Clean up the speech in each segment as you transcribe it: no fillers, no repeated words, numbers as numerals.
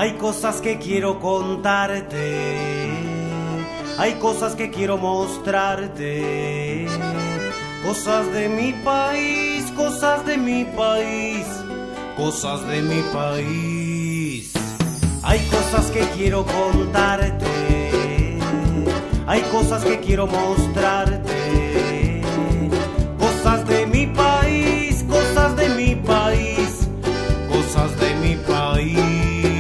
Hay cosas que quiero contarte, hay cosas que quiero mostrarte, cosas de mi país, cosas de mi país, cosas de mi país. Hay cosas que quiero contarte, hay cosas que quiero mostrarte, cosas de mi país, cosas de mi país, cosas de mi país.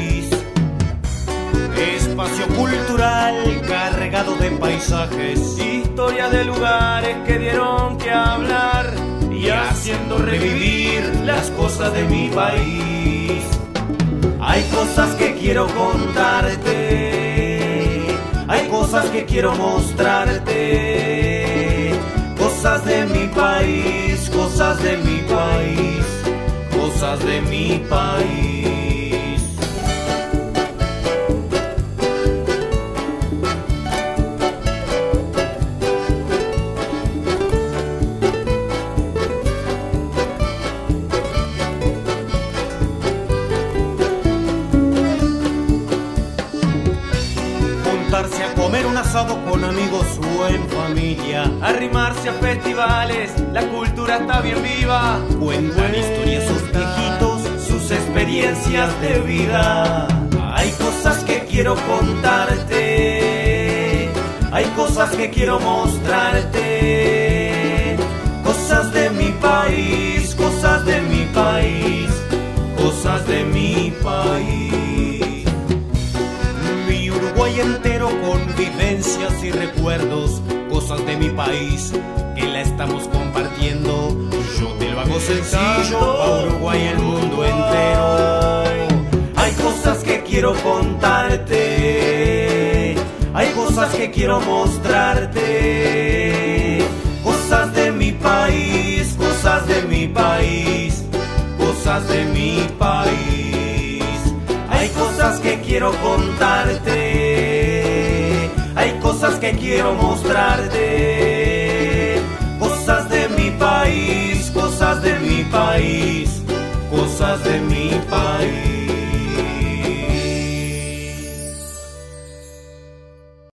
Espacio cultural cargado de paisajes, historia de lugares que dieron que hablar y haciendo revivir las cosas de mi país. Hay cosas que quiero contarte, hay cosas que quiero mostrarte, cosas de mi país, cosas de mi país, cosas de mi país. A comer un asado con amigos o en familia, arrimarse a festivales, la cultura está bien viva. Cuentan historias sus viejitos, sus experiencias de vida. Hay cosas que quiero contarte, hay cosas que quiero mostrarte, cosas de mi país, cosas de mi país, cosas de mi país. Uruguay entero con vivencias y recuerdos, cosas de mi país que la estamos compartiendo. Yo te lo hago sencillo, a Uruguay el mundo entero. Hay cosas que quiero contarte, hay cosas que quiero mostrarte, cosas de mi país, cosas de mi país, cosas de mi país. Hay cosas que quiero contarte, hay cosas que quiero mostrarte, cosas de mi país, cosas de mi país,